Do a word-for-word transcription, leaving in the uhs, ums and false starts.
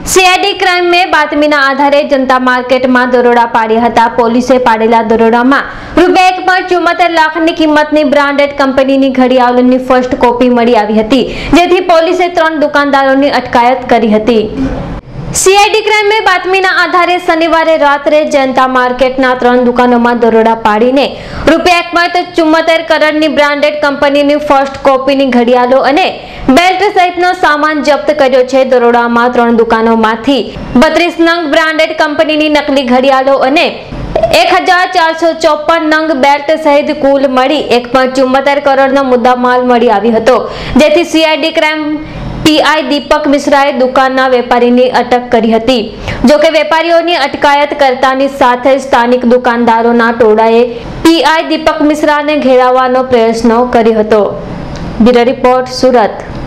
CID crime में बातमीना आधारे जनता market में दरोड़ा पाड्या हता। पोलीसे पाडेला दरोड़ामां रूपिया एक पॉइंट चुम्मोतेर लाखनी किंमतनी ब्रांडेड कंपनीनी घड़ियाळोनी फर्स्ट कॉपी मळी आवी हती, जेथी पोलीसे त्रण दुकानदारोनी अटकायत करी हती। सीआईडी क्राइम में बातमीना आधारे शनिवार रात्रे जनता मार्केटना त्रण दुकानों में दरोड़ा पाड़ीने रूपिया एक पॉइंट चुम्मोतेर करोड़नी ब्रांडेड कंपनीनी फर्स्ट कॉपीनी घड़ियाळो अने बेल्ट सहितनो सामान जप्त कर्यो छे। दरोड़ामां त्रण दुकानोमांथी बत्रीस नंग ब्रांडेड कंपनीनी नकली घड़ियाळो अने एक हजार चार सौ चौपन नंग बेल्ट सहित कुल मळी एक पॉइंट चुम्मोतेर करोड़नो मुद्दामाल मळी आवी हतो, जेथी सीआईडी क्राइम पीआई दीपक मिश्राए दुकानना वेपारीनी अटक करी हती। जो के वेपारीओनी अटकायत करतानी साथे स्थानिक दुकानदारोना टोळाए पीआई दीपक मिश्राने घेरावવાનો प्रयत्न कर्यो हतो। ब्यूरो रिपोर्ट, सूरत।